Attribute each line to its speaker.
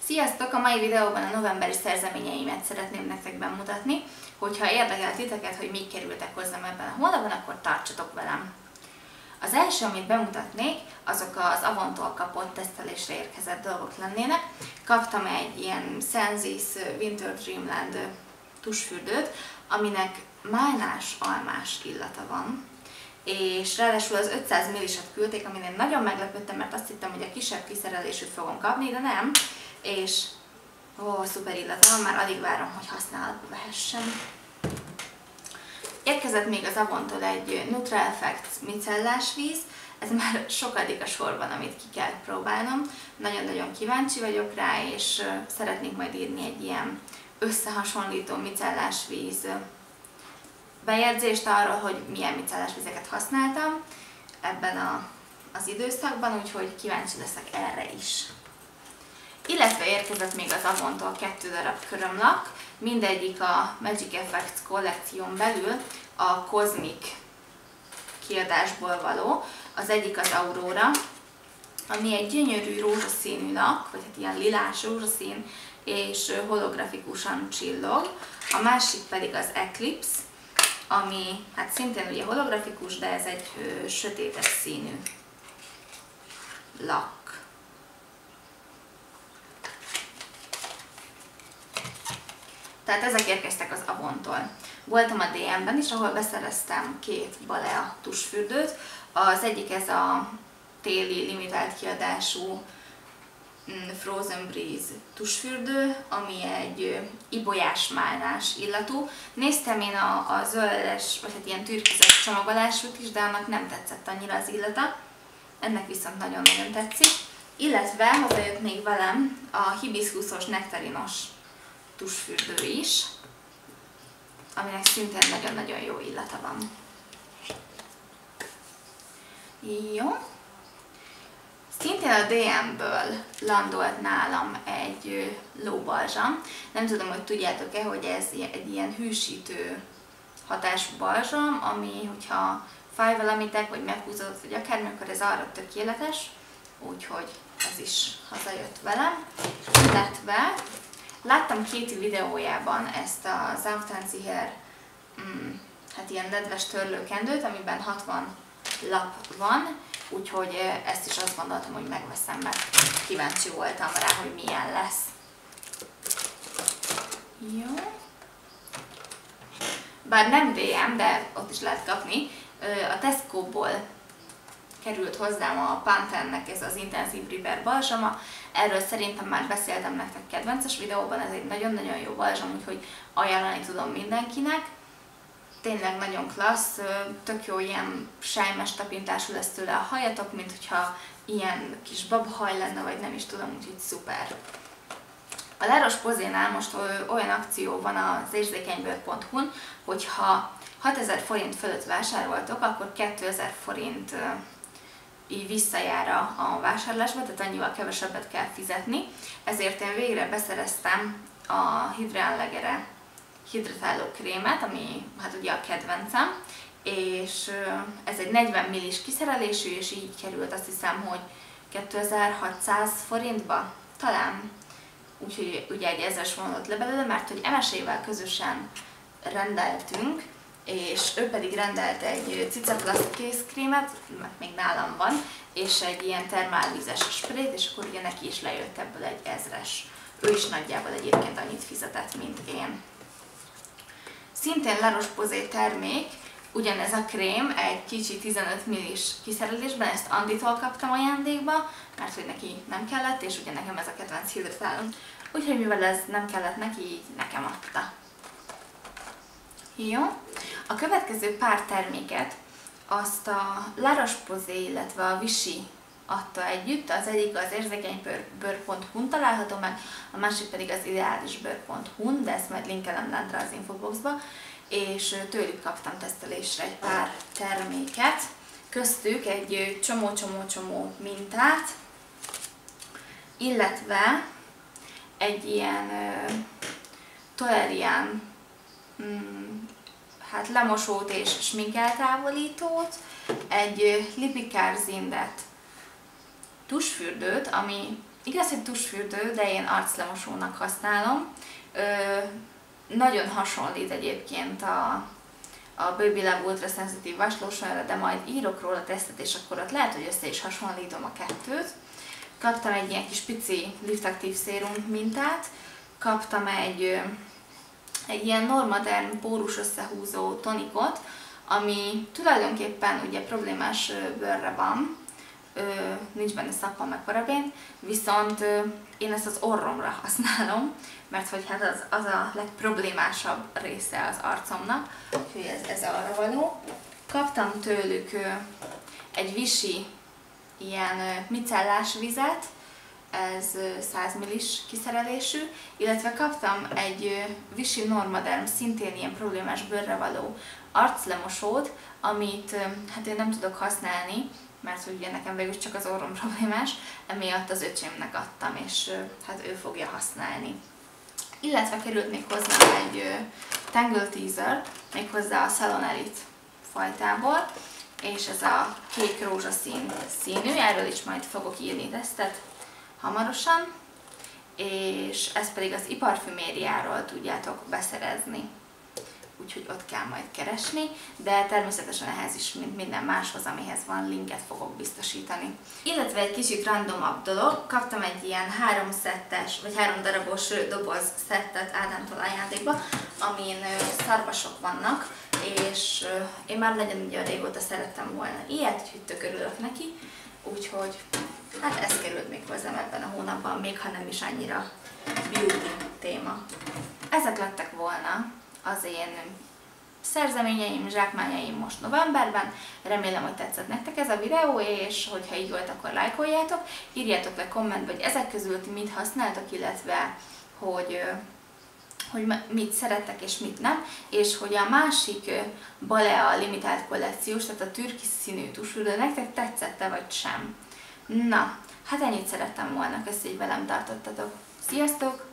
Speaker 1: Sziasztok! A mai videóban a novemberi szerzeményeimet szeretném nektek bemutatni. Hogyha érdekel titeket, hogy mik kerültek hozzám ebben a hónapban, akkor tartsatok velem! Az első, amit bemutatnék, azok az Avontól kapott tesztelésre érkezett dolgok lennének. Kaptam egy ilyen Sensis Winter Dreamland tusfürdőt, aminek málnás almás illata van. És ráadásul az 500 ml-et küldték, amin én nagyon meglepődtem, mert azt hittem, hogy a kisebb kiszerelésűt fogom kapni, de nem. És szuper illata van, már alig várom, hogy használatba vehessem. Érkezett még az Avontól egy NutraEffects micellás víz, ez már sokadik a sorban, amit ki kell próbálnom. Nagyon-nagyon kíváncsi vagyok rá, és szeretnék majd írni egy ilyen összehasonlító micellás víz bejegyzést arról, hogy milyen micellás vizeket használtam ebben az időszakban, úgyhogy kíváncsi leszek erre is. Illetve érkezett még az Avontól 2 darab körömlak, mindegyik a Magic Effects kollekción belül a Cosmic kiadásból való. Az egyik az Aurora, ami egy gyönyörű rózsaszínű lak, vagy hát ilyen lilás rózsaszín, és holografikusan csillog. A másik pedig az Eclipse, ami hát szintén ugye holografikus, de ez egy sötétes színű lak. Tehát ezek érkeztek az Avontól. Voltam a DM-ben is, ahol beszereztem 2 Balea tusfürdőt. Az egyik ez a téli limitált kiadású Frozen Breeze tusfürdő, ami egy ibolyás málnás illatú. Néztem én a zöldes, vagy hát ilyen türkizes csomagolásút is, de annak nem tetszett annyira az illata. Ennek viszont nagyon-nagyon tetszik. Illetve hazajött még velem a hibiszkuszos nektarinos tusfürdő is, aminek szintén nagyon-nagyon jó illata van. Jó. Szintén a DM-ből landolt nálam egy lóbalzsam. Nem tudom, hogy tudjátok-e, hogy ez egy ilyen hűsítő hatású balzsam, ami, hogyha fáj valamitek, vagy meghúzódott, vagy akármi, akkor ez arra tökéletes. Úgyhogy ez is hazajött velem. Illetve láttam Katie videójában ezt a Sanfthanziher hát ilyen nedves törlőkendőt, amiben 60 lap van, úgyhogy ezt is azt gondoltam, hogy megveszem, mert kíváncsi voltam rá, hogy milyen lesz. Jó. Bár nem DM, de ott is lehet kapni. A Tesco-ból került hozzám a Pantene-nek ez az intenzív Repair balzsama. Erről szerintem már beszéltem nektek kedvences videóban, ez egy nagyon-nagyon jó balzsam, úgyhogy ajánlani tudom mindenkinek. Tényleg nagyon klassz, tök jó ilyen sejmes tapintású lesz tőle a hajatok, mint hogyha ilyen kis babahaj lenne, vagy nem is tudom, úgyhogy szuper. A La Roche-Posay-nál most olyan akció van az érzékenybőr.hu-n, hogyha 6000 forint fölött vásároltok, akkor 2000 forint így visszajár a vásárlásba, tehát annyival kevesebbet kell fizetni. Ezért én végre beszereztem a Hydra Legere hidratáló krémet, ami hát ugye a kedvencem, és ez egy 40 ml-s kiszerelésű, és így került, azt hiszem, hogy 2600 forintba, talán. Úgyhogy ugye egy 1000-es vonalot le belőle, mert hogy MSA-vel közösen rendeltünk, és ő pedig rendelt egy Cicaplaszt kézkrémet, mert még nálam van, és egy ilyen termálvízes sprayt, és akkor ugye neki is lejött ebből egy 1000-es. Ő is nagyjából egyébként annyit fizetett, mint én. Szintén La Roche-Posay termék, ugyanez a krém egy kicsi 15 ml-s kiszerelésben, ezt Anditól kaptam ajándékba, mert hogy neki nem kellett, és ugye nekem ez a kedvenc hidratálom. Úgyhogy mivel ez nem kellett neki, így nekem adta. Jó. A következő pár terméket azt a La Roche-Posay, illetve a Vichy adta együtt, az egyik az érzékenybőr.hu-n található meg, a másik pedig az ideálisbőr.hu-n, de ezt majd linkelem lentre az infoboxba, és tőlük kaptam tesztelésre egy pár terméket, köztük egy csomó mintát, illetve egy ilyen Tolerian hát lemosót és sminkeltávolítót, egy Lipikár Zindet tusfürdőt, ami Igaz, hogy tusfürdő, de én arclemosónak használom. Nagyon hasonlít egyébként a Baby Love Ultra Sensitive Wash Lotionra, de majd írok róla tesztet, és akkor ott lehet, hogy össze is hasonlítom a kettőt. Kaptam egy ilyen kis pici Lift Active Serum mintát, kaptam egy ilyen Normaderm pórus összehúzó tonikot, ami tulajdonképpen ugye problémás bőrre van, nincs benne szappan meg parabén, viszont én ezt az orromra használom, mert hogy hát az a legproblémásabb része az arcomnak, úgyhogy ez arra való. Kaptam tőlük egy Vichy ilyen micellás vizet, ez 100 ml-s kiszerelésű, illetve kaptam egy Vichy Normaderm szintén ilyen problémás bőrre való arclemosót, amit hát én nem tudok használni, mert ugye nekem végül csak az orrom problémás, emiatt az öcsémnek adtam, és hát ő fogja használni. Illetve került még hozzá egy Tangle Teaser, méghozzá a Salon Elite fajtából, és ez a kék rózsaszín színű, erről is majd fogok írni tesztet hamarosan, és ezt pedig az iparfümériáról tudjátok beszerezni. Úgyhogy ott kell majd keresni, de természetesen ehhez is, mint minden máshoz, amihez van, linket fogok biztosítani. Illetve egy kicsit randomabb dolog, kaptam egy ilyen 3 darabos doboz szettet Ádámtól ajándékba, amin szarvasok vannak, és én már nagyon régóta szerettem volna ilyet, úgyhogy tök örülök neki, úgyhogy hát ez került még hozzám ebben a hónapban, még ha nem is annyira beauty téma. Ezek lettek volna az én szerzeményeim, zsákmányaim most novemberben. Remélem, hogy tetszett nektek ez a videó, és hogyha így volt, akkor lájkoljátok. Írjátok le kommentbe, hogy ezek közül ti mit használtok, illetve hogy mit szerettek és mit nem, és hogy a másik Balea limitált kollekciós, tehát a türkisz színű tusfürdő nektek tetszette vagy sem. Na, hát ennyit szerettem volna, köszönjük, hogy velem tartottatok. Sziasztok!